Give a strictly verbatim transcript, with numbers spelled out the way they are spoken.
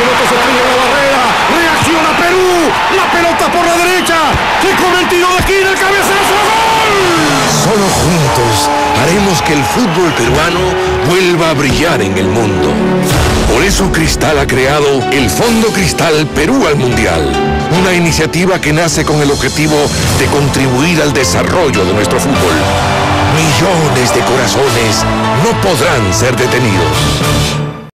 pelota se fría la barrera. Reacciona Perú. La pelota por la derecha. Se come el tiro de esquina. El cabezazo. ¡Gol! Solo juntos haremos que el fútbol peruano vuelva a brillar en el mundo. Por eso Cristal ha creado el Fondo Cristal Perú al Mundial. Una iniciativa que nace con el objetivo de contribuir al desarrollo de nuestro fútbol. Millones de corazones no podrán ser detenidos.